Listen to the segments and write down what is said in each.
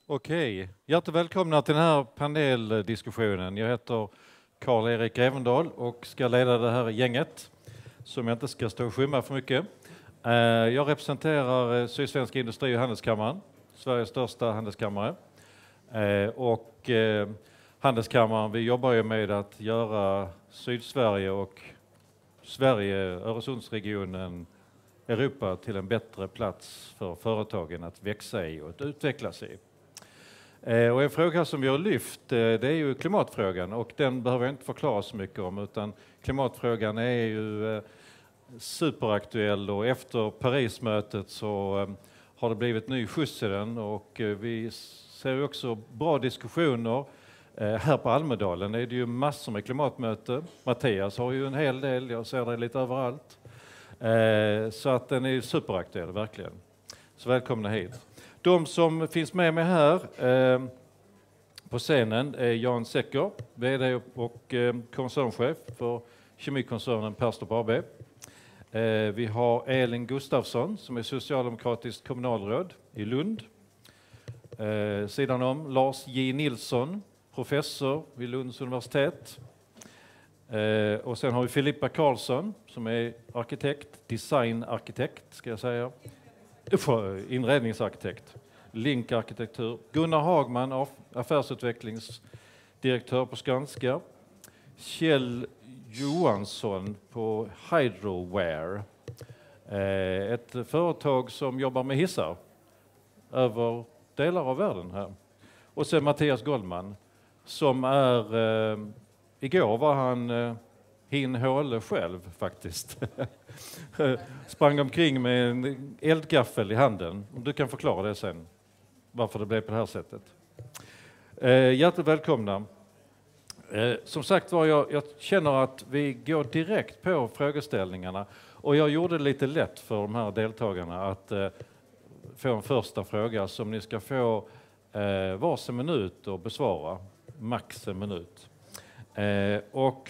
Okej, hjärtligt välkomna till den här paneldiskussionen. Jag heter Karl-Erik Evendal och ska leda det här gänget som jag inte ska stå och skymma för mycket. Jag representerar Sydsvenska industri- och handelskammaren, Sveriges största handelskammare. Och handelskammaren, vi jobbar ju med att göra Sydsverige och Sverige, Öresundsregionen, Europa till en bättre plats för företagen att växa i och att utvecklas i. Och en fråga som vi har lyft, det är ju klimatfrågan, och den behöver jag inte förklara så mycket om, utan klimatfrågan är ju superaktuell, och efter Parismötet så har det blivit ny skjuts i den, och vi ser ju också bra diskussioner. Här på Almedalen är det ju massor med klimatmöte. Mattias har ju en hel del, jag ser det lite överallt. Så att den är ju superaktuell, verkligen. Så välkomna hit. De som finns med mig här på scenen är Jan Secker, vd och koncernchef för kemikoncernen Perstorp AB. Vi har Elin Gustafsson som är socialdemokratiskt kommunalråd i Lund. Sidan om Lars J. Nilsson, professor vid Lunds universitet. Och sen har vi Filippa Karlsson som är arkitekt, designarkitekt ska jag säga. Inredningsarkitekt, Link arkitektur. Gunnar Hagman, affärsutvecklingsdirektör på Skanska. Kjell Johansson på Hydroware, ett företag som jobbar med hissar över delar av världen här. Och sen Mattias Goldman som är, igår var han Håle själv faktiskt. Sprang omkring med en eldgaffel i handen. Du kan förklara det sen, varför det blev på det här sättet. Hjärtligt välkomna. Som sagt var, jag känner att vi går direkt på frågeställningarna. Och jag gjorde det lite lätt för de här deltagarna att få en första fråga som ni ska få varsin minut att besvara. Max en minut. Och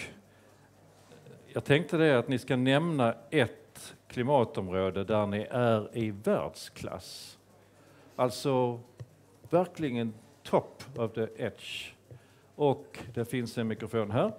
jag tänkte det att ni ska nämna ett klimatområde där ni är i världsklass. Alltså verkligen top of the edge. Och det finns en mikrofon här.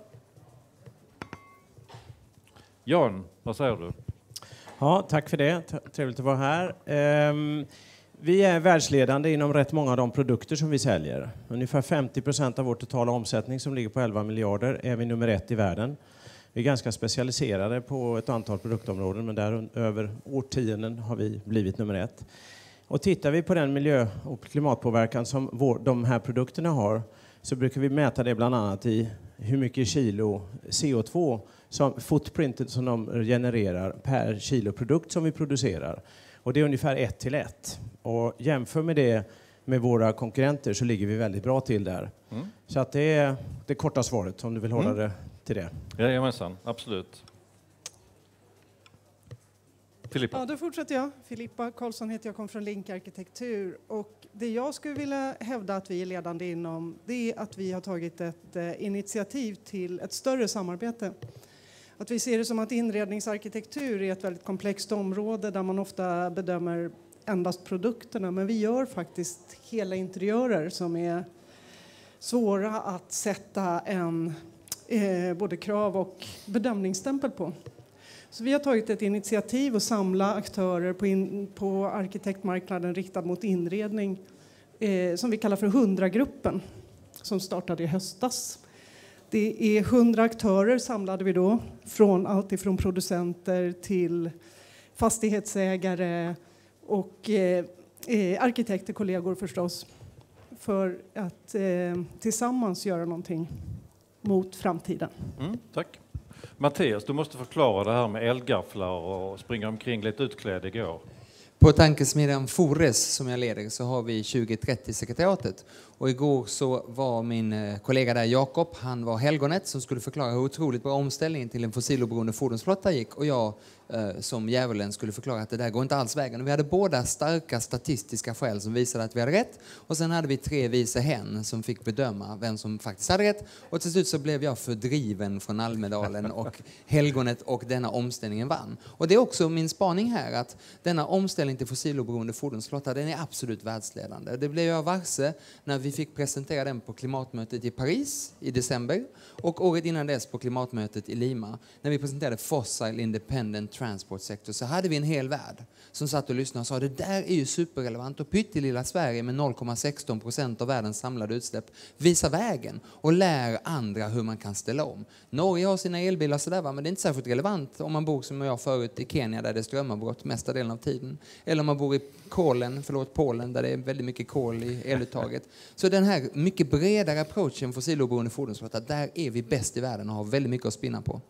Jan, vad säger du? Ja, tack för det. Trevligt att vara här. Vi är världsledande inom rätt många av de produkter som vi säljer. Ungefär 50% av vår totala omsättning som ligger på 11 miljarder är vi nummer 1 i världen. Vi är ganska specialiserade på ett antal produktområden, men där över årtionden har vi blivit nummer 1. Och tittar vi på den miljö- och klimatpåverkan som de här produkterna har, så brukar vi mäta det bland annat i hur mycket kilo CO2 som footprintet som de genererar per kilo produkt som vi producerar. Och det är ungefär 1:1. Och jämför med det med våra konkurrenter så ligger vi väldigt bra till där. Så att det är det korta svaret om du vill hålla det till det. Jajamensan, absolut. Filippa. Ja, då fortsätter jag. Filippa Karlsson heter jag, kommer från Link arkitektur. Och det jag skulle vilja hävda att vi är ledande inom, det är att vi har tagit ett initiativ till ett större samarbete. Att vi ser det som att inredningsarkitektur är ett väldigt komplext område där man ofta bedömer endast produkterna. Men vi gör faktiskt hela interiörer som är svåra att sätta en både krav och bedömningsstämpel på. Så vi har tagit ett initiativ att samla aktörer på arkitektmarknaden riktad mot inredning som vi kallar för 100-gruppen som startade i höstas. Det är 100 aktörer samlade vi då, från allt ifrån producenter till fastighetsägare och arkitekter, kollegor förstås, för att tillsammans göra någonting mot framtiden. Tack. Mattias, du måste förklara det här med eldgafflar och springa omkring lite utklädd igår. På tankesmedjan Fores som jag leder så har vi 2030-sekretariatet. Och igår så var min kollega där, Jakob, han var helgonet som skulle förklara hur otroligt bra omställningen till en fossiloberoende fordonsflotta gick. Och jag som djävulen skulle förklara att det där går inte alls vägen. Och vi hade båda starka statistiska skäl som visade att vi hade rätt. Och sen hade vi 3 vise hen som fick bedöma vem som faktiskt hade rätt. Och till slut så blev jag fördriven från Almedalen och helgonet och denna omställningen vann. Och det är också min spaning här att denna omställning omställning till fossiloberoende fordonsflotta, den är absolut världsledande. Det blev jag varse när vi fick presentera den på klimatmötet i Paris i december och året innan dess på klimatmötet i Lima. När vi presenterade Fossil Independent Transport Sector så hade vi en hel värld som satt och lyssnade och sa det där är ju superrelevant och pyttelilla Sverige med 0,16% av världens samlade utsläpp visar vägen och lär andra hur man kan ställa om. Norge har sina elbilar sådär, men det är inte särskilt relevant om man bor som jag förut i Kenya där det är strömavbrott mesta delen av tiden. Eller om man bor i Polen där det är väldigt mycket kol i eluttaget. Så den här mycket bredare approachen fossiloberoende fordonsflotta, där är vi bäst i världen och har väldigt mycket att spinna på.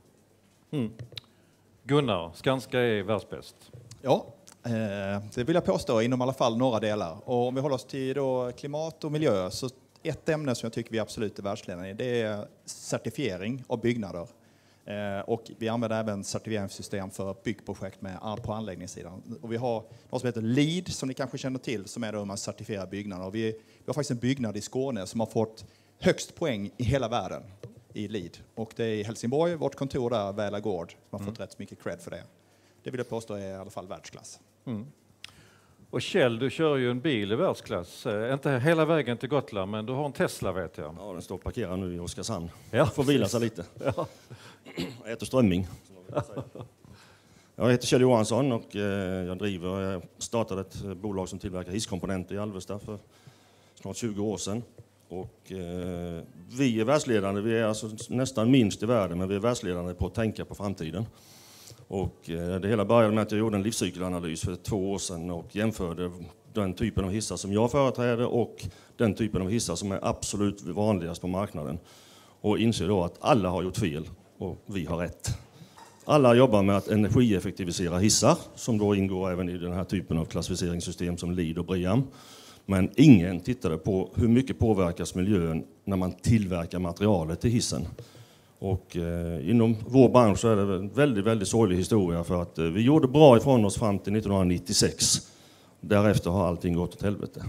Gunnar, Skanska är världsbäst. Ja, det vill jag påstå inom i alla fall några delar. Och om vi håller oss till då klimat och miljö, så ett ämne som jag tycker vi absolut är världsledande i, det är certifiering av byggnader. Och vi använder även certifieringssystem för byggprojekt på anläggningssidan. Och vi har något som heter LEED, som ni kanske känner till, som är då hur man certifierar byggnader. Och vi har faktiskt en byggnad i Skåne som har fått högst poäng i hela världen i LEED. Och det är i Helsingborg, vårt kontor där, Väla Gård, som har fått rätt mycket cred för det. Det vill jag påstå är i alla fall världsklass. Och Kjell, du kör ju en bil i världsklass. Inte hela vägen till Gotland, men du har en Tesla vet jag. Ja, den står parkerad nu i Oskarshamn. Ja, får vila sig lite. Ja. Jag äter strömming. Jag heter Kjell Johansson och jag startade ett bolag som tillverkar hisskomponenter i Alvesta för snart 20 år sedan. Och vi är världsledande, vi är alltså nästan minst i världen, men vi är världsledande på att tänka på framtiden. Och det hela började med att jag gjorde en livscykelanalys för 2 år sedan och jämförde den typen av hissar som jag företräder och den typen av hissar som är absolut vanligast på marknaden. Och inser då att alla har gjort fel och vi har rätt. Alla jobbar med att energieffektivisera hissar som då ingår även i den här typen av klassificeringssystem som LEED och BREEAM. Men ingen tittade på hur mycket påverkas miljön när man tillverkar materialet till hissen. Och inom vår bransch så är det en väldigt, väldigt sorglig historia för att vi gjorde bra ifrån oss fram till 1996. Därefter har allting gått åt helvete.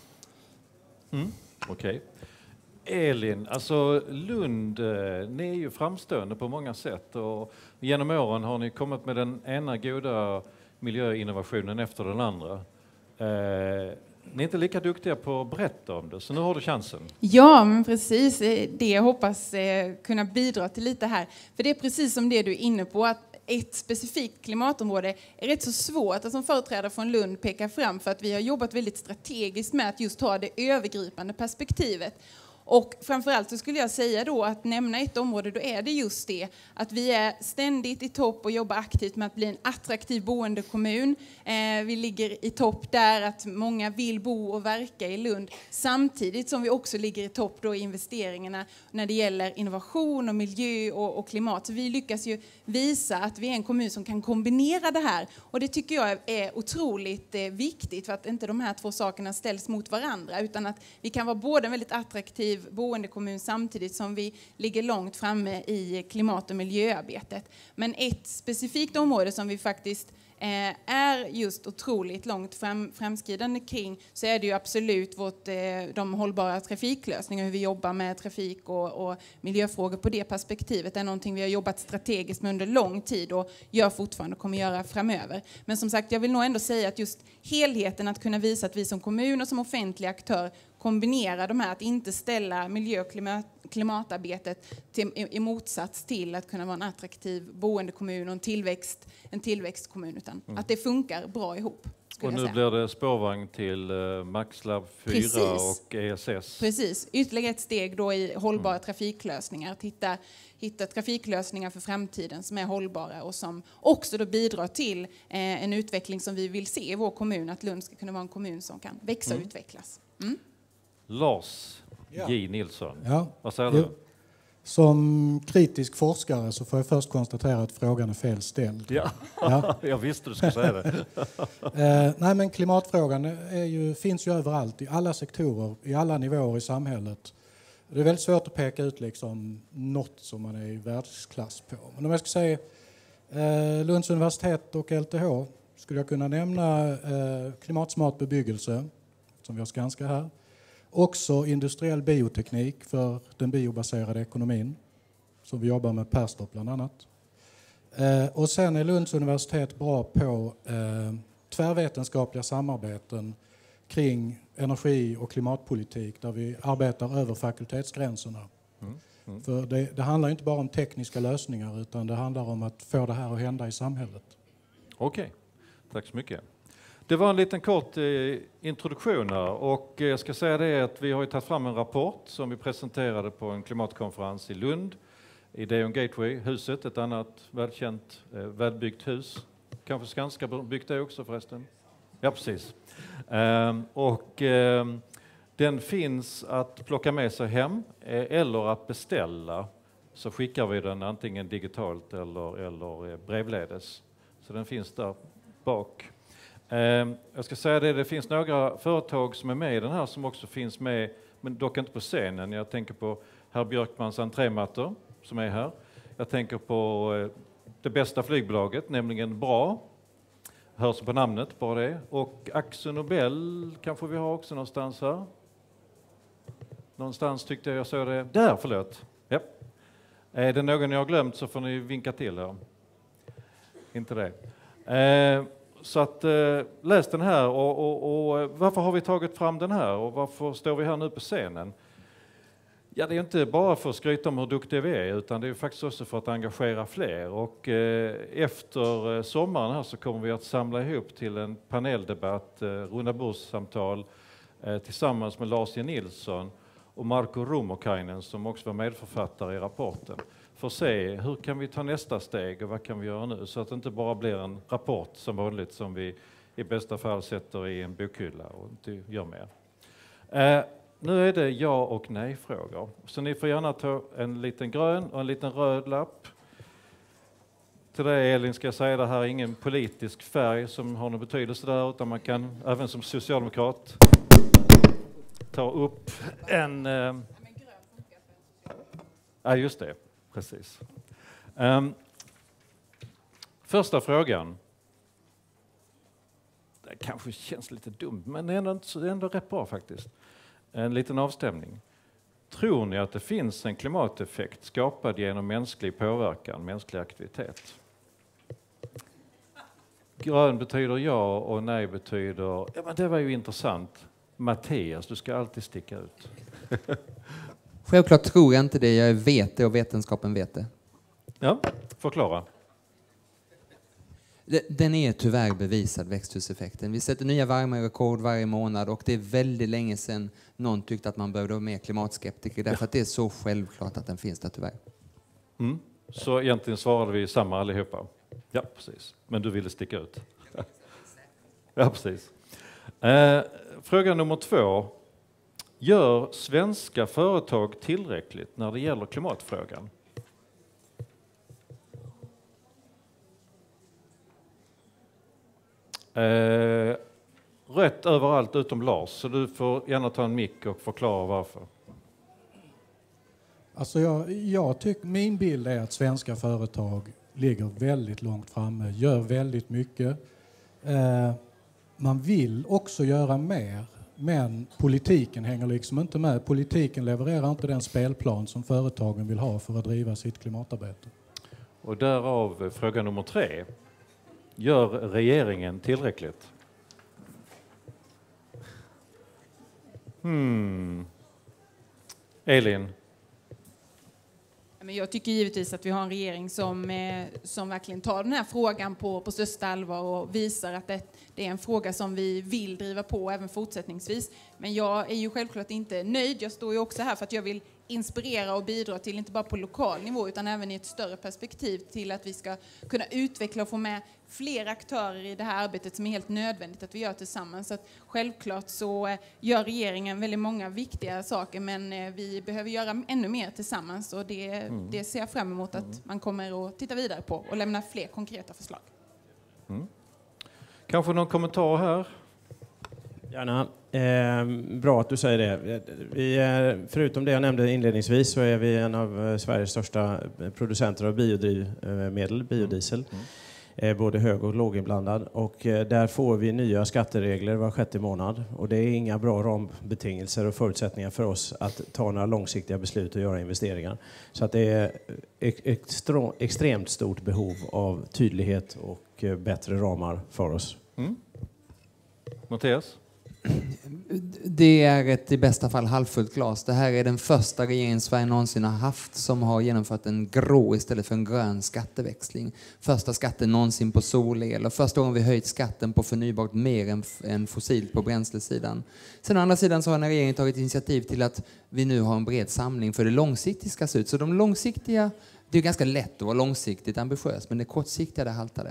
Okej. Elin, alltså Lund, ni är ju framstående på många sätt och genom åren har ni kommit med den ena goda miljöinnovationen efter den andra. Ni är inte lika duktiga på att berätta om det, så nu har du chansen. Ja, men precis. Det jag hoppas kunna bidra till lite här. För det är precis som det du är inne på, att ett specifikt klimatområde är rätt så svårt att som företrädare från Lund peka fram, för att vi har jobbat väldigt strategiskt med att just ha det övergripande perspektivet. Och framförallt så skulle jag säga då att nämna ett område, då är det just det att vi är ständigt i topp och jobbar aktivt med att bli en attraktiv boendekommun. Vi ligger i topp där att många vill bo och verka i Lund, samtidigt som vi också ligger i topp då i investeringarna när det gäller innovation och miljö och klimat. Så vi lyckas ju visa att vi är en kommun som kan kombinera det här, och det tycker jag är otroligt viktigt, för att inte de här två sakerna ställs mot varandra, utan att vi kan vara både en väldigt attraktiv boendekommun samtidigt som vi ligger långt framme i klimat- och miljöarbetet. Men ett specifikt område som vi faktiskt är just otroligt långt framskridande kring, så är det ju absolut de hållbara trafiklösningar, hur vi jobbar med trafik och miljöfrågor på det perspektivet. Det är någonting vi har jobbat strategiskt med under lång tid och gör fortfarande och kommer göra framöver. Men som sagt, jag vill nog ändå säga att just helheten, att kunna visa att vi som kommun och som offentlig aktör kombinerar de här, att inte ställa miljö- och klimatarbetet i motsats till att kunna vara en attraktiv boendekommun och en tillväxtkommun, utan att det funkar bra ihop. Och nu blir det spårvagn till MaxLab 4 och ESS. Precis, ytterligare ett steg då i hållbara trafiklösningar, att hitta trafiklösningar för framtiden som är hållbara och som också då bidrar till en utveckling som vi vill se i vår kommun, att Lund ska kunna vara en kommun som kan växa och utvecklas. Lars J. Nilsson, vad säger du? du? Som kritisk forskare så får jag först konstatera att frågan är fel ställd. Ja. Jag visste du skulle säga det. Nej, men klimatfrågan finns ju överallt, i alla sektorer, i alla nivåer i samhället. Det är väldigt svårt att peka ut liksom något som man är i världsklass på. Men om jag ska säga Lunds universitet och LTH skulle jag kunna nämna klimatsmart bebyggelse, som vi har Skanska här. Också industriell bioteknik för den biobaserade ekonomin, som vi jobbar med Perstorp bland annat. Och sen är Lunds universitet bra på tvärvetenskapliga samarbeten kring energi- och klimatpolitik där vi arbetar över fakultetsgränserna. För det handlar inte bara om tekniska lösningar utan det handlar om att få det här att hända i samhället. Okej, tack så mycket. Det var en liten kort introduktion här och jag ska säga det att vi har ju tagit fram en rapport som vi presenterade på en klimatkonferens i Lund i Deon Gateway-huset, ett annat välkänt, välbyggt hus. Kanske Skanska byggt det också förresten? Ja, precis. Den finns att plocka med sig hem eller att beställa, så skickar vi den antingen digitalt eller brevledes. Så den finns där bak. Jag ska säga det finns några företag som är med i den här som också finns med, men dock inte på scenen. Jag tänker på herr Björkmans entrémattor som är här. Jag tänker på det bästa flygbolaget, nämligen BRA. Hörs på namnet, bara det. Och Akzo Nobel kanske vi har också någonstans här. Någonstans tyckte jag såg det. Där, förlåt. Ja. Är det någon jag har glömt så får ni vinka till här. Inte det. Så att läs den här och varför har vi tagit fram den här och varför står vi här nu på scenen? Ja, det är inte bara för att skryta om hur duktiga vi är utan det är faktiskt också för att engagera fler och efter sommaren här så kommer vi att samla ihop till en paneldebatt, rundabordssamtal tillsammans med Lars J. Nilsson och Marko Rumokainen som också var medförfattare i rapporten. För att se hur kan vi ta nästa steg och vad kan vi göra nu så att det inte bara blir en rapport som vanligt som vi i bästa fall sätter i en bokhylla och inte gör mer. Nu är det ja och nej-frågor. Så ni får gärna ta en liten grön och en liten röd lapp. Till dig Elin ska jag säga det här är ingen politisk färg som har någon betydelse där utan man kan även som socialdemokrat ta upp en... Ja just det, precis. Första frågan. Det kanske känns lite dumt men det är ändå rätt bra faktiskt. En liten avstämning. Tror ni att det finns en klimateffekt skapad genom mänsklig påverkan, mänsklig aktivitet? Grön betyder ja och nej betyder... Ja, men det var ju intressant. Mattias, du ska alltid sticka ut. Självklart tror jag inte det. Jag vet det och vetenskapen vet det. Ja, förklara. Den är tyvärr bevisad, växthuseffekten. Vi sätter nya värmerekord varje månad och det är väldigt länge sedan någon tyckte att man behövde vara mer klimatskeptiker därför att det är så självklart att den finns där tyvärr. Så egentligen svarade vi samma allihopa. Ja, precis. Men du ville sticka ut. Ja, precis. Fråga nummer 2. Gör svenska företag tillräckligt när det gäller klimatfrågan? Rätt överallt utom Lars, så du får gärna ta en mick och förklara varför. Alltså jag tycker, min bild är att svenska företag ligger väldigt långt framme, gör väldigt mycket. Man vill också göra mer, men politiken hänger liksom inte med. Politiken levererar inte den spelplan som företagen vill ha för att driva sitt klimatarbete. Och därav fråga nummer 3. Gör regeringen tillräckligt? Elin? Men jag tycker givetvis att vi har en regering som verkligen tar den här frågan på största allvar och visar att det är en fråga som vi vill driva på även fortsättningsvis. Men jag är ju självklart inte nöjd. Jag står ju också här för att jag vill inspirera och bidra till, inte bara på lokal nivå utan även i ett större perspektiv till att vi ska kunna utveckla och få med fler aktörer i det här arbetet som är helt nödvändigt att vi gör tillsammans. Så att självklart så gör regeringen väldigt många viktiga saker men vi behöver göra ännu mer tillsammans och det ser jag fram emot att man kommer att titta vidare på och lämna fler konkreta förslag. Kanske någon kommentar här? Gärna. Bra att du säger det. Vi är, förutom det jag nämnde inledningsvis så är vi en av Sveriges största producenter av biodrivmedel, biodiesel. Både hög- och låginblandad. Och där får vi nya skatteregler var 6:e månad. Och det är inga bra rambetingelser och förutsättningar för oss att ta några långsiktiga beslut och göra investeringar. Så att det är extremt stort behov av tydlighet och bättre ramar för oss. Mattias? Det är ett i bästa fall halvfullt glas. Det här är den första regeringen Sverige någonsin har haft som har genomfört en grå istället för en grön skatteväxling. Första skatten någonsin på solel och första gången vi höjt skatten på förnybart mer än fossilt på bränslesidan. Sen å andra sidan så har regeringen tagit initiativ till att vi nu har en bred samling för det långsiktiga ska se ut. Så de långsiktiga, det är ganska lätt att vara långsiktigt ambitiös, men det kortsiktiga det haltade.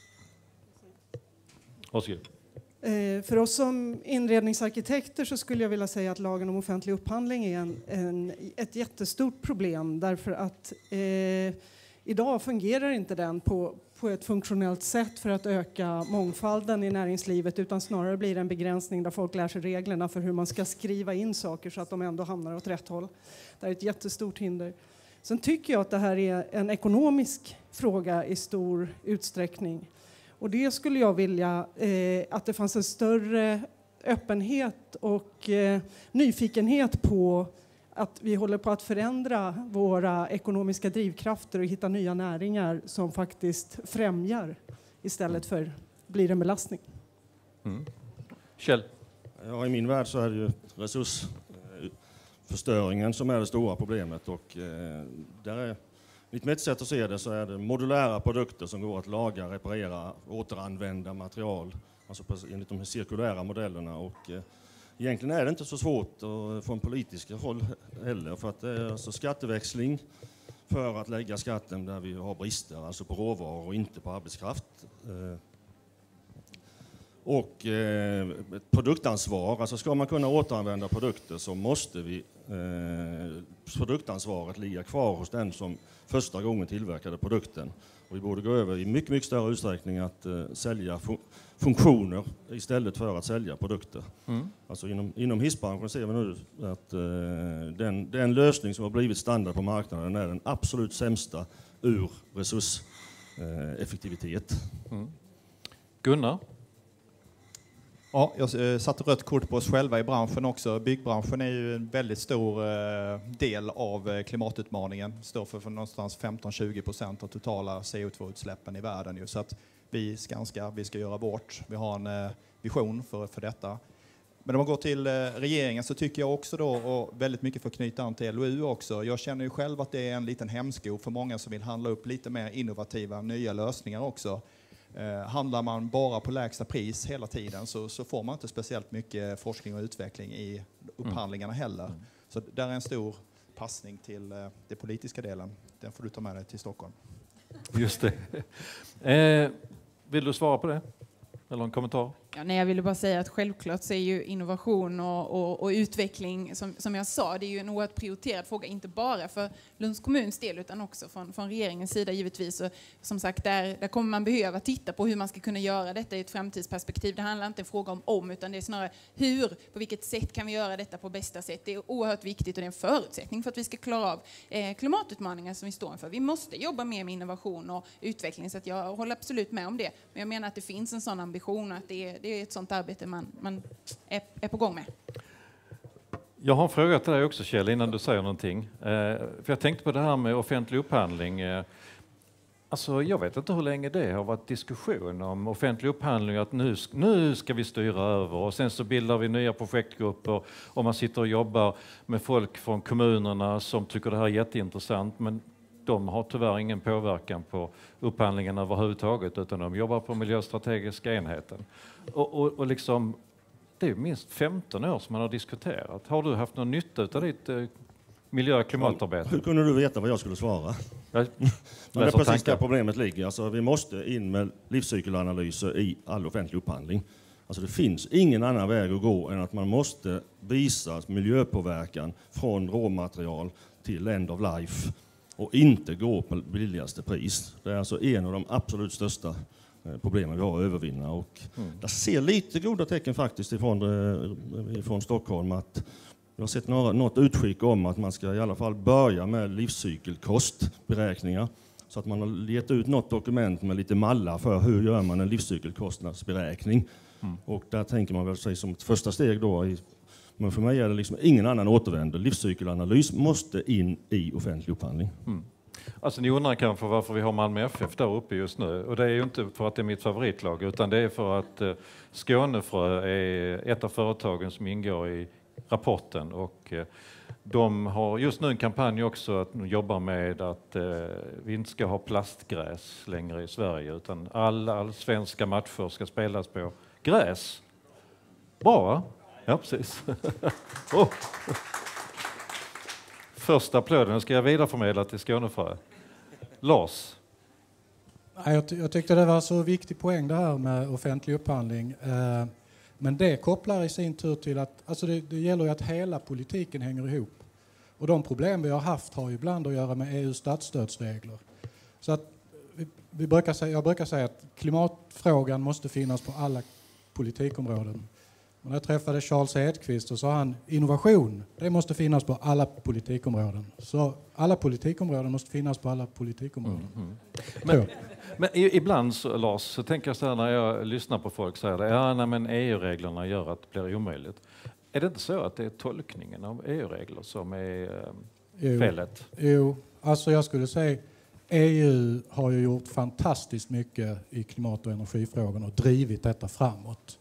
Varsågod. För oss som inredningsarkitekter så skulle jag vilja säga att lagen om offentlig upphandling är ett jättestort problem därför att idag fungerar inte den på ett funktionellt sätt för att öka mångfalden i näringslivet utan snarare blir det en begränsning där folk lär sig reglerna för hur man ska skriva in saker så att de ändå hamnar åt rätt håll. Det är ett jättestort hinder. Sen tycker jag att det här är en ekonomisk fråga i stor utsträckning. Och det skulle jag vilja att det fanns en större öppenhet och nyfikenhet på att vi håller på att förändra våra ekonomiska drivkrafter och hitta nya näringar som faktiskt främjar istället för blir en belastning. Kjell? Ja, i min värld så är det ju resursförstöringen som är det stora problemet och där är enligt mitt sätt att se det så är det modulära produkter som går att laga, reparera, återanvända material, alltså enligt de cirkulära modellerna. Och egentligen är det inte så svårt från politiska håll heller, för att det är alltså skatteväxling för att lägga skatten där vi har brister, alltså på råvaror och inte på arbetskraft. Och produktansvar, alltså ska man kunna återanvända produkter så måste produktansvaret ligga kvar hos den som första gången tillverkade produkten. Och vi borde gå över i mycket, mycket större utsträckning att sälja funktioner istället för att sälja produkter. Alltså inom hissbranschen ser vi nu att den lösning som har blivit standard på marknaden är den absolut sämsta ur resurseffektivitet. Gunnar? Ja, jag satte rött kort på oss själva i branschen också. Byggbranschen är ju en väldigt stor del av klimatutmaningen. Står för någonstans 15-20% av totala CO2-utsläppen i världen. Så att vi ska göra vårt. Vi har en vision för detta. Men om man går till regeringen så tycker jag också då, och väldigt mycket för att knyta an till LOU också. Jag känner ju själv att det är en liten hämsko för många som vill handla upp lite mer innovativa, nya lösningar också. Handlar man bara på lägsta pris hela tiden så får man inte speciellt mycket forskning och utveckling i upphandlingarna heller. Så där är en stor passning till den politiska delen. Den får du ta med dig till Stockholm. Just det. Vill du svara på det? Eller en kommentar? Ja, nej, jag ville bara säga att självklart så är ju innovation och utveckling, som jag sa, det är ju en oerhört prioriterad fråga, inte bara för Lunds kommuns del utan också från regeringens sida givetvis. Och som sagt, där kommer man behöva titta på hur man ska kunna göra detta i ett framtidsperspektiv. Det handlar inte en fråga om utan det är snarare hur, på vilket sätt kan vi göra detta på bästa sätt. Det är oerhört viktigt och det är en förutsättning för att vi ska klara av klimatutmaningar som vi står inför. Vi måste jobba mer med innovation och utveckling, så att jag håller absolut med om det. Men jag menar att det finns en sån ambition och att det är ett sånt arbete man är på gång med. Jag har en fråga till dig också, Kjell, innan du säger någonting. För jag tänkte på det här med offentlig upphandling. Alltså, jag vet inte hur länge det har varit diskussion om offentlig upphandling, att nu ska vi styra över och sen så bildar vi nya projektgrupper och man sitter och jobbar med folk från kommunerna som tycker det här är jätteintressant, men de har tyvärr ingen påverkan på upphandlingen överhuvudtaget, utan de jobbar på miljöstrategiska enheten. Och liksom, det är minst 15 år som man har diskuterat. Har du haft någon nytta av ditt miljö- och klimatarbete? Hur kunde du veta vad jag skulle svara? Men det är precis där problemet ligger. Alltså, vi måste in med livscykelanalyser i all offentlig upphandling. Alltså, det finns ingen annan väg att gå än att man måste visa miljöpåverkan från råmaterial till end of life och inte gå på billigaste pris. Det är alltså en av de absolut största problemen vi har att övervinna. Och jag ser lite goda tecken faktiskt ifrån Stockholm att jag har sett något utskick om att man ska i alla fall börja med livscykelkostberäkningar. Så att man har gett ut något dokument med lite mallar för hur gör man en livscykelkostnadsberäkning. Och där tänker man väl sig som ett första steg då. Men för mig är det liksom ingen annan återvändo. Livscykelanalys måste in i offentlig upphandling. Alltså ni undrar kanske varför vi har Malmö FF där uppe just nu. Och det är ju inte för att det är mitt favoritlag, utan det är för att Skånefrö är ett av företagen som ingår i rapporten. Och de har just nu en kampanj också att de jobbar med att vi inte ska ha plastgräs längre i Sverige, utan alla svenska matcher ska spelas på gräs. Bra, va? Ja, precis. Oh. Första applåden ska jag vidareförmedla till Skånefrö. Lars? Jag tyckte det var så viktig poäng det här med offentlig upphandling. Men det kopplar i sin tur till att alltså det gäller ju att hela politiken hänger ihop. Och de problem vi har haft har ju ibland att göra med EU:s statsstödsregler. Så att jag brukar säga att klimatfrågan måste finnas på alla politikområden. Och när jag träffade Charles Edqvist så sa han innovation, det måste finnas på alla politikområden. Så alla politikområden måste finnas på alla politikområden. Men ibland, Lars, så tänker jag så här när jag lyssnar på folk säger det, men EU-reglerna gör att det blir omöjligt. Är det inte så att det är tolkningen av EU-regler som är felet? Jo, alltså jag skulle säga EU har ju gjort fantastiskt mycket i klimat- och energifrågan och drivit detta framåt.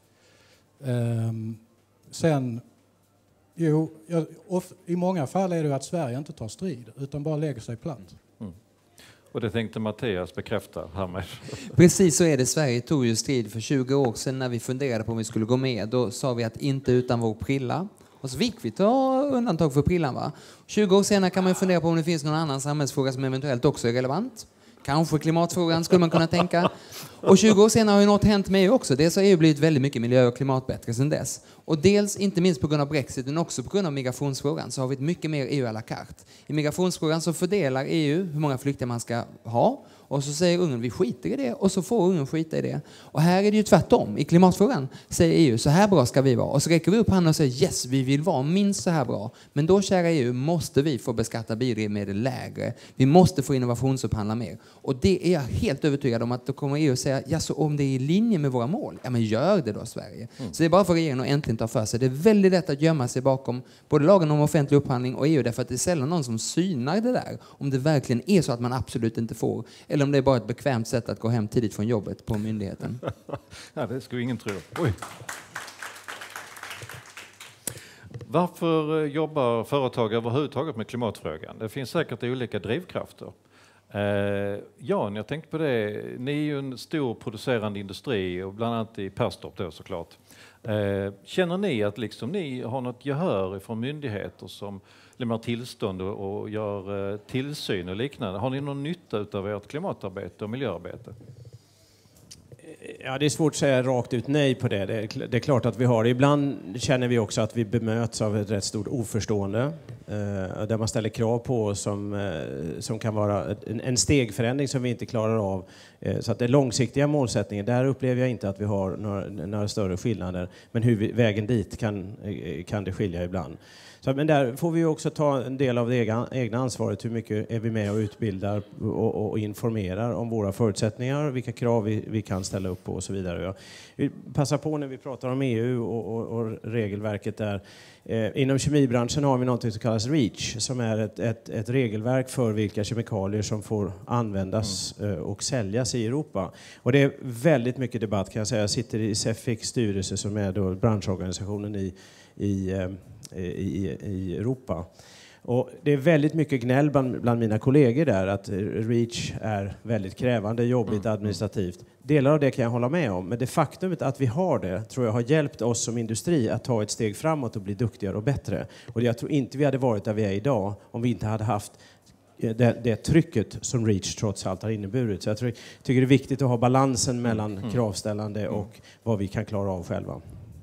I många fall är det att Sverige inte tar strid utan bara lägger sig platt. Och det tänkte Mattias bekräfta härmed. Precis så är det. Sverige tog ju strid för 20 år sedan när vi funderade på om vi skulle gå med. Då sa vi att inte utan vår prilla. Och så fick vi ta undantag för prillan, va? 20 år senare kan man ju fundera på om det finns någon annan samhällsfråga som eventuellt också är relevant. Kanske klimatfrågan skulle man kunna tänka. Och 20 år senare har ju något hänt med EU också. Dels har EU blivit väldigt mycket miljö- och klimatbättre sedan dess. Och dels, inte minst på grund av Brexit, men också på grund av migrationsfrågan, så har vi ett mycket mer EU à la carte. I migrationsfrågan så fördelar EU hur många flyktingar man ska ha. Och så säger Ungern, vi skiter i det. Och så får Ungern skita i det. Och här är det ju tvärtom. I klimatfrågan säger EU, så här bra ska vi vara. Och så räcker vi upp handen och säger, yes, vi vill vara minst så här bra. Men då, kära EU, måste vi få beskatta biodrivmedel lägre. Vi måste få innovationsupphandla mer. Och det är jag helt övertygad om att då kommer EU säga, ja, så om det är i linje med våra mål, ja men gör det då, Sverige. Så det är bara för regeringen att äntligen ta för sig. Det är väldigt lätt att gömma sig bakom både lagen om offentlig upphandling och EU, därför att det är sällan någon som synar det där. Om det verkligen är så att man absolut inte får, eller om det är bara ett bekvämt sätt att gå hem tidigt från jobbet på myndigheten. Ja, det skulle ingen tro. Oj. Varför jobbar företag överhuvudtaget med klimatfrågan? Det finns säkert olika drivkrafter. Jan, jag tänkte på det. Ni är ju en stor producerande industri och bland annat i Perstorp då såklart. Känner ni att liksom ni har något gehör från myndigheter som lämnar tillstånd och gör tillsyn och liknande? Har ni någon nytta av ert klimatarbete och miljöarbete? Ja, det är svårt att säga rakt ut nej på det. Det är klart att vi har det. Ibland känner vi också att vi bemöts av ett rätt stort oförstående. Där man ställer krav på oss som kan vara en stegförändring som vi inte klarar av. Så att den långsiktiga målsättningen, där upplever jag inte att vi har några större skillnader. Men vägen dit kan det skilja ibland. Så, men där får vi också ta en del av det egna ansvaret. Hur mycket är vi med och utbildar och informerar om våra förutsättningar, vilka krav vi kan ställa upp på och så vidare. Jag vill passa på när vi pratar om EU och regelverket där. Inom kemibranschen har vi något som kallas REACH, som är ett regelverk för vilka kemikalier som får användas och säljas i Europa. Och det är väldigt mycket debatt, kan jag säga. Jag sitter i Cefics styrelse, som är då branschorganisationen i Europa. Och det är väldigt mycket gnäll bland mina kollegor där att REACH är väldigt krävande, jobbigt, administrativt. Delar av det kan jag hålla med om, men det faktumet att vi har det tror jag har hjälpt oss som industri att ta ett steg framåt och bli duktigare och bättre. Och jag tror inte vi hade varit där vi är idag om vi inte hade haft det trycket som REACH trots allt har inneburit. Så jag tycker det är viktigt att ha balansen mellan kravställande och vad vi kan klara av själva.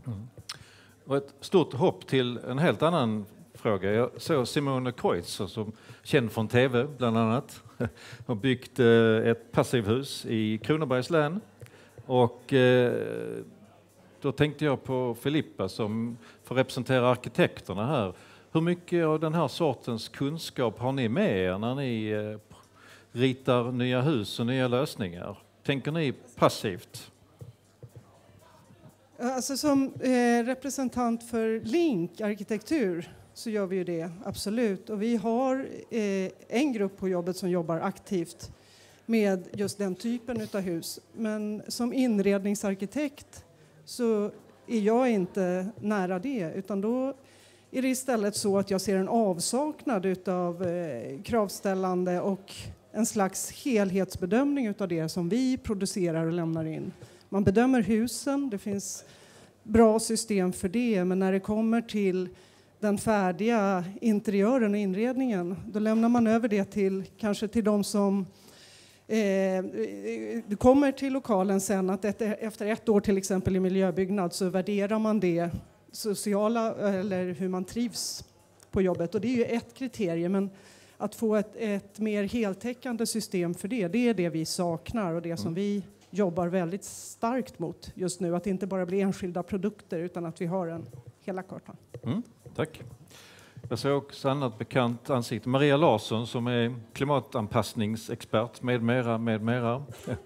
Och ett stort hopp till en helt annan fråga. Jag såg Simone Kreutzer, som känd från TV bland annat, har byggt ett passivhus i Kronobergs län. Och då tänkte jag på Filippa som får representera arkitekterna här. Hur mycket av den här sortens kunskap har ni med er när ni ritar nya hus och nya lösningar? Tänker ni passivt? Alltså som representant för Link arkitektur så gör vi ju det, absolut. Och vi har en grupp på jobbet som jobbar aktivt med just den typen av hus. Men som inredningsarkitekt så är jag inte nära det, utan då är det istället så att jag ser en avsaknad av kravställande och en slags helhetsbedömning av det som vi producerar och lämnar in. Man bedömer husen, det finns bra system för det, men när det kommer till den färdiga interiören och inredningen, då lämnar man över det till kanske till de som kommer till lokalen sen, att efter 1 år till exempel i miljöbyggnad så värderar man det sociala eller hur man trivs på jobbet, och det är ju ett kriterium, men att få ett mer heltäckande system för det är det vi saknar och det som vi jobbar väldigt starkt mot just nu, att det inte bara blir enskilda produkter utan att vi har en hela kartan. Tack. Jag ser också ett annat bekant ansikte. Maria Larsson som är klimatanpassningsexpert med mera.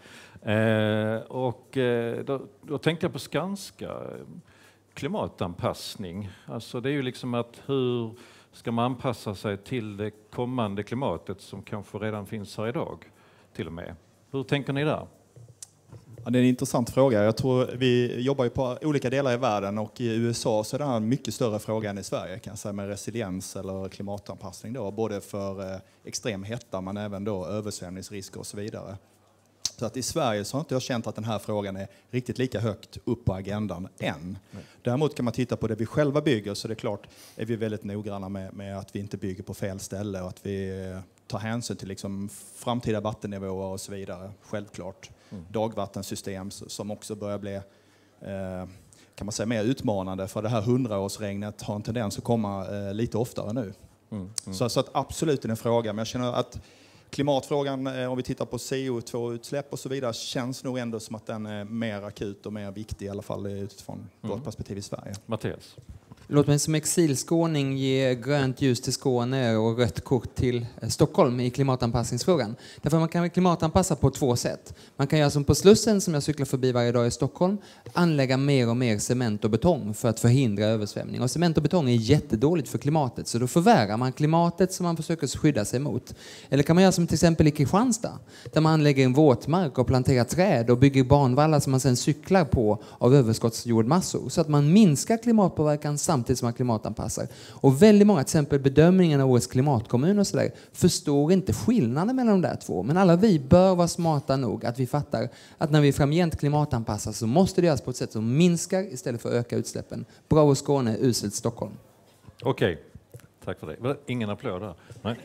Då tänkte jag på Skanska. Klimatanpassning. Alltså det är ju liksom att hur ska man anpassa sig till det kommande klimatet som kanske redan finns här idag till och med. Hur tänker ni där? Ja, det är en intressant fråga. Jag tror vi jobbar ju på olika delar i världen, och i USA så är det en mycket större fråga än i Sverige, kan jag säga, med resiliens eller klimatanpassning då, både för extrem hetta men även då översvämningsrisker och så vidare. Så att i Sverige så har inte jag känt att den här frågan är riktigt lika högt upp på agendan än. Däremot kan man titta på det vi själva bygger, så det är klart är vi väldigt noggranna med att vi inte bygger på fel ställe och att vi tar hänsyn till liksom framtida vattennivåer och så vidare, självklart. Dagvattensystem som också börjar bli kan man säga mer utmanande, för det här 100-årsregnet har en tendens att komma lite oftare nu. Så att absolut är det en fråga, men jag känner att klimatfrågan, om vi tittar på CO2-utsläpp och så vidare, känns nog ändå som att den är mer akut och mer viktig, i alla fall utifrån vårt perspektiv i Sverige. Mattias? Låt mig som exilskåning ge grönt ljus till Skåne och rött kort till Stockholm i klimatanpassningsfrågan. Därför man kan klimatanpassa på 2 sätt. Man kan göra som på Slussen, som jag cyklar förbi varje dag i Stockholm, anlägga mer och mer cement och betong för att förhindra översvämning. Och cement och betong är jättedåligt för klimatet, så då förvärrar man klimatet som man försöker skydda sig mot. Eller kan man göra som till exempel i Kristianstad, där man anlägger en våtmark och planterar träd och bygger banvallar som man sedan cyklar på av överskottsjordmassor, så att man minskar klimatpåverkan samtidigt som man klimatanpassar. Och väldigt många, till exempel bedömningen av årets klimatkommun och sådär, förstår inte skillnaden mellan de där två. Men alla vi bör vara smarta nog att vi fattar att när vi framgent klimatanpassar så måste det göras på ett sätt som minskar istället för att öka utsläppen. Bravo Skåne, uselt Stockholm. Okej, tack för det. Ingen applåd där. Nej.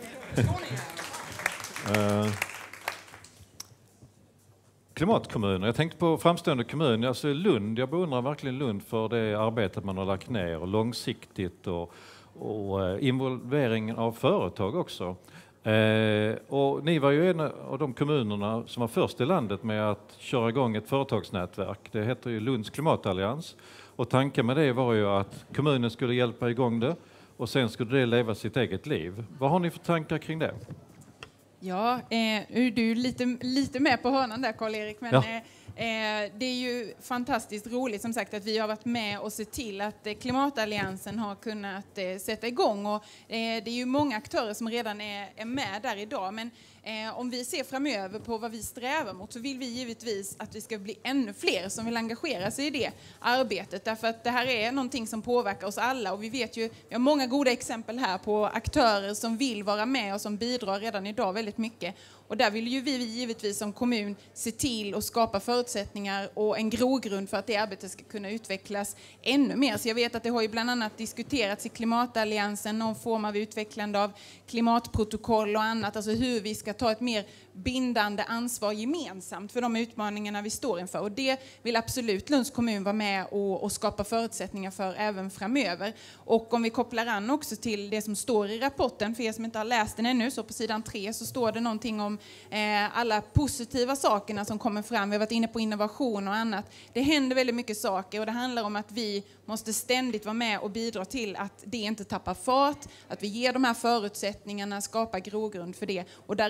Klimatkommuner. Jag tänkte på framstående kommun, alltså Lund. Jag beundrar verkligen Lund för det arbetet man har lagt ner, och långsiktigt och involveringen av företag också. Och ni var ju en av de kommunerna som var först i landet med att köra igång ett företagsnätverk. Det heter ju Lunds klimatallians. Och tanken med det var ju att kommunen skulle hjälpa igång det och sen skulle det leva sitt eget liv. Vad har ni för tankar kring det? Ja, du är lite med på hörnan där, Karl-Erik, men det är ju fantastiskt roligt som sagt att vi har varit med och sett till att klimatalliansen har kunnat sätta igång, och det är ju många aktörer som redan är med där idag, men om vi ser framöver på vad vi strävar mot så vill vi givetvis att vi ska bli ännu fler som vill engagera sig i det arbetet, därför att det här är någonting som påverkar oss alla, och vi vet ju, vi har många goda exempel här på aktörer som vill vara med och som bidrar redan idag väldigt mycket. Och där vill ju vi givetvis som kommun se till att skapa förutsättningar och en grogrund för att det arbetet ska kunna utvecklas ännu mer. Så jag vet att det har ju bland annat diskuterats i klimatalliansen någon form av utvecklande av klimatprotokoll och annat, alltså hur vi ska ta ett mer bindande ansvar gemensamt för de utmaningarna vi står inför. Och det vill absolut Lunds kommun vara med och skapa förutsättningar för även framöver. Och om vi kopplar an också till det som står i rapporten, för er som inte har läst den ännu, så på sidan 3 så står det någonting om alla positiva sakerna som kommer fram. Vi har varit inne på innovation och annat. Det händer väldigt mycket saker, och det handlar om att vi måste ständigt vara med och bidra till att det inte tappar fart, att vi ger de här förutsättningarna, skapar grogrund för det. Och där är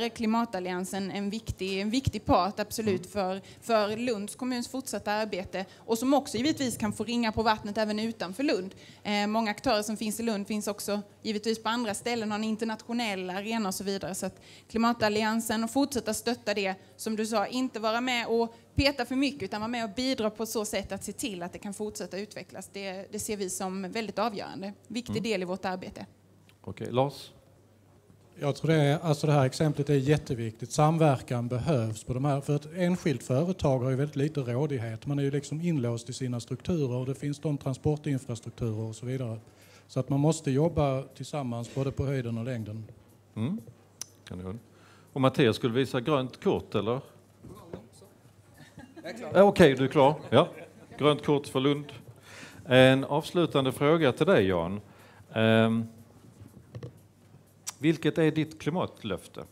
Klimatalliansen en viktig part, absolut, för Lunds kommuns fortsatta arbete, och som också givetvis kan få ringa på vattnet även utanför Lund. Många aktörer som finns i Lund finns också givetvis på andra ställen, har en internationell arena och så vidare. Så att Klimatalliansen, och fortsätta stötta det, som du sa, inte vara med och peta för mycket, utan vara med och bidra på så sätt att se till att det kan fortsätta utvecklas. Det ser vi som väldigt avgörande. Viktig del i vårt arbete. Okej, Lars? Jag tror det här exemplet är jätteviktigt. Samverkan behövs på de här. För ett enskilt företag har ju väldigt lite rådighet. Man är ju liksom inlåst i sina strukturer, och det finns de transportinfrastrukturer och så vidare. Så att man måste jobba tillsammans både på höjden och längden. Kanon. Och Mattias skulle visa grönt kort, eller? Okej, du är klar. Ja. Grönt kort för Lund. En avslutande fråga till dig, Jan. Vilket är ditt klimatlöfte?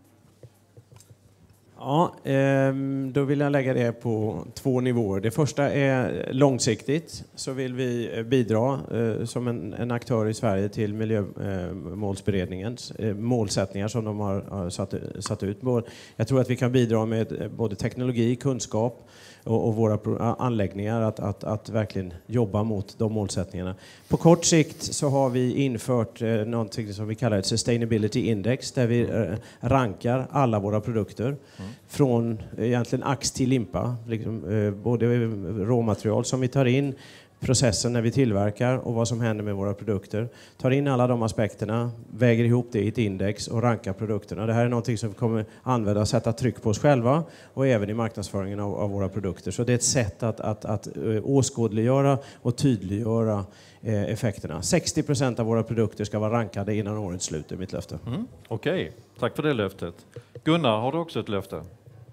Ja, då vill jag lägga det på 2 nivåer. Det första är långsiktigt, så vill vi bidra som en aktör i Sverige till miljömålsberedningens målsättningar som de har satt ut. Jag tror att vi kan bidra med både teknologi, kunskap och våra anläggningar att verkligen jobba mot de målsättningarna. På kort sikt så har vi infört någonting som vi kallar ett Sustainability Index, där vi rankar alla våra produkter från egentligen ax till limpa, liksom, både råmaterial som vi tar in, processen när vi tillverkar och vad som händer med våra produkter. Tar in alla de aspekterna, väger ihop det i ett index och rankar produkterna. Det här är någonting som vi kommer använda och sätta tryck på oss själva, och även i marknadsföringen av våra produkter. Så det är ett sätt att åskådliggöra och tydliggöra effekterna. 60% av våra produkter ska vara rankade innan årets slut, är mitt löfte. Okej, tack för det löftet. Gunnar, har du också ett löfte?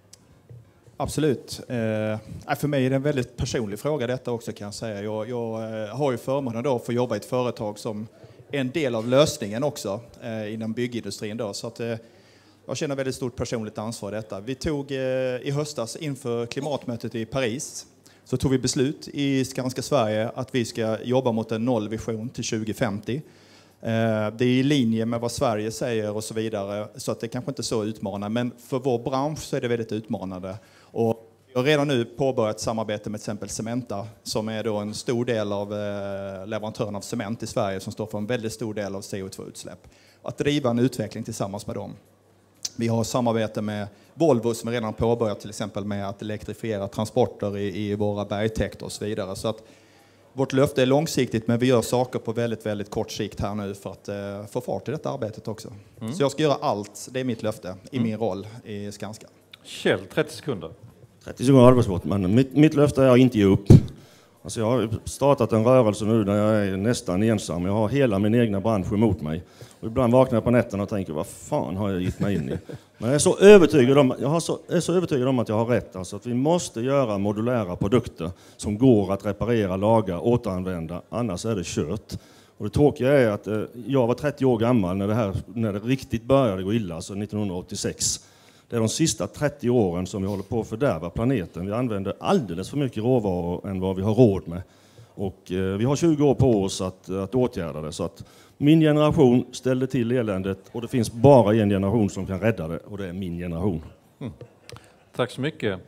Absolut. För mig är det en väldigt personlig fråga detta också, kan jag säga. Jag har ju förmånen då att få jobba i ett företag som är en del av lösningen också inom byggindustrin då. Så att jag känner väldigt stort personligt ansvar i detta. Vi tog i höstas inför klimatmötet i Paris, så tog vi beslut i Skanska Sverige att vi ska jobba mot en nollvision till 2050. Det är i linje med vad Sverige säger och så vidare, så att det kanske inte är så utmanande, men för vår bransch så är det väldigt utmanande. Och jag har redan nu påbörjat samarbete med till exempel Cementa, som är då en stor del av leverantören av cement i Sverige, som står för en väldigt stor del av CO2-utsläpp. Att driva en utveckling tillsammans med dem. Vi har samarbete med Volvo som redan påbörjat till exempel med att elektrifiera transporter i våra bergtäkter och så vidare. Så att vårt löfte är långsiktigt, men vi gör saker på väldigt, väldigt kort sikt här nu för att få fart i detta arbetet också. Så jag ska göra allt, det är mitt löfte i min roll i Skanska. Kjell, 30 sekunder. 30 sekunder arbetsbort, men mitt löfte är att inte ge upp. Alltså jag har startat en rörelse nu där jag är nästan ensam. Jag har hela min egna bransch emot mig. Och ibland vaknar jag på nätterna och tänker, vad fan har jag gett mig in i? Men jag är så övertygad om att jag har rätt. Alltså att vi måste göra modulära produkter som går att reparera, laga, återanvända. Annars är det kört. Och det tråkiga är att jag var 30 år gammal när det riktigt började gå illa, alltså 1986. Det är de sista 30 åren som vi håller på att fördärva planeten. Vi använder alldeles för mycket råvaror än vad vi har råd med. Och vi har 20 år på oss att åtgärda det. Så att min generation ställde till eländet, och det finns bara en generation som kan rädda det, och det är min generation. Tack så mycket.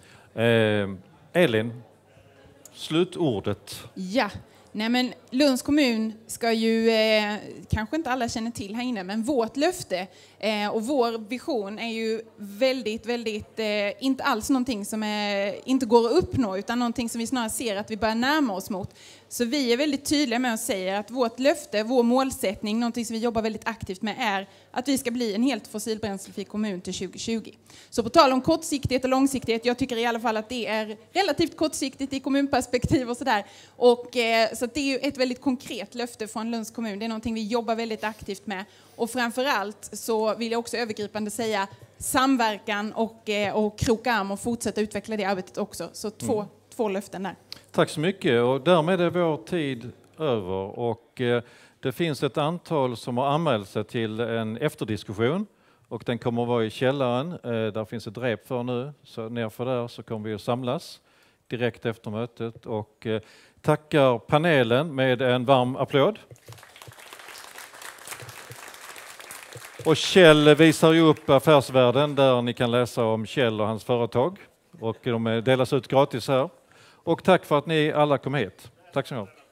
Elin, slutordet. Ja. Nej, men Lunds kommun ska ju, kanske inte alla känner till här inne, men vårt löfte och vår vision är ju väldigt, inte alls någonting som inte går att uppnå, utan någonting som vi snarare ser att vi börjar närma oss mot. Så vi är väldigt tydliga med att säga att vårt löfte, vår målsättning, någonting som vi jobbar väldigt aktivt med, är att vi ska bli en helt fossilbränslefri kommun till 2020. Så på tal om kortsiktighet och långsiktighet, jag tycker i alla fall att det är relativt kortsiktigt i kommunperspektiv och sådär. Och så att det är ju ett väldigt konkret löfte från Lunds kommun. Det är någonting vi jobbar väldigt aktivt med. Och framförallt så vill jag också övergripande säga samverkan och kroka arm och fortsätta utveckla det arbetet också. Så två löften där. Tack så mycket, och därmed är vår tid över, och det finns ett antal som har anmält sig till en efterdiskussion, och den kommer att vara i källaren. Där finns ett rep för nu, så nerför där så kommer vi att samlas direkt efter mötet, och tackar panelen med en varm applåd. Och Kjell visar ju upp Affärsvärlden där ni kan läsa om Kjell och hans företag. Och de delas ut gratis här. Och tack för att ni alla kom hit. Tack så mycket.